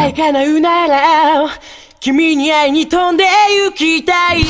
願い叶うなら君に会いに飛んで行きたい。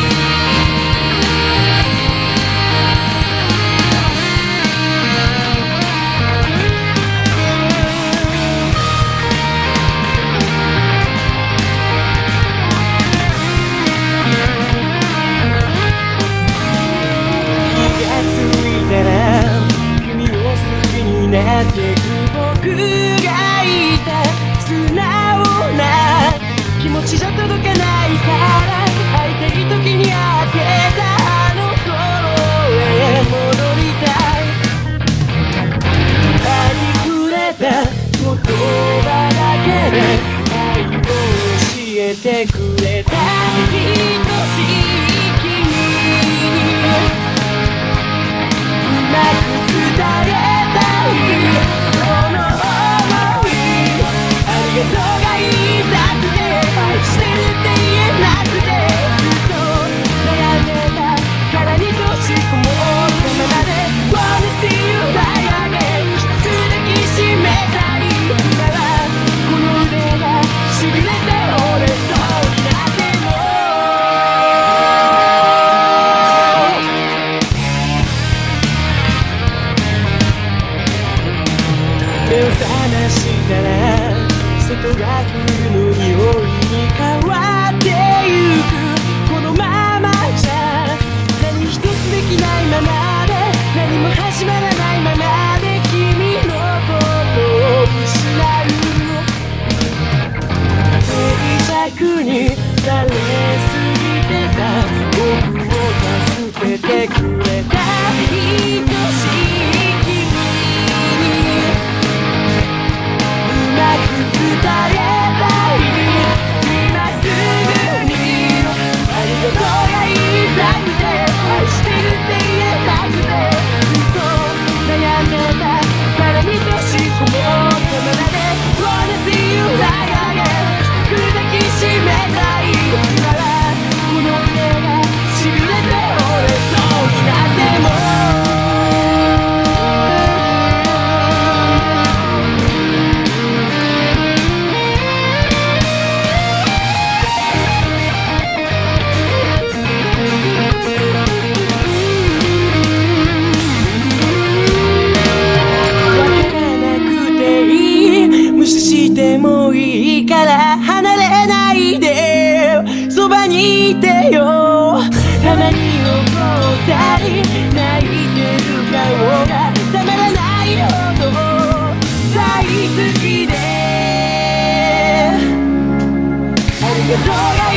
なってく僕がいた素直な気持ちじゃ届かないから会いたい時に会ってたあの頃へ戻りたい。ありふれた言葉だけで愛を教えてくれた愛しい君にうまく伝えこの想いありがとうが言いたくて愛してるって言えなくてずっと悩んでたからに閉じこもったままで Wanna see you fly again 一つ抱きしめたいならこの腕がしびれて折れそうになっても目を覚ましたら外が冬の匂いに変わってゆくこのままじゃ何一つできないままで何も始まらないままで君のことを失う静寂に慣れすぎてた僕を助けてくれた愛しい伝えたい今すぐにありがとうが言いたくて愛してるって言えなくてずっと悩んでたからに閉じこもったままで Wanna see you fly again 抱きしめたいならこの腕がしびれて折れそうになってもしてもいいから離れないでそばにいてよたまに怒ったり泣いてる顔がたまらないほど大好きでありがとうが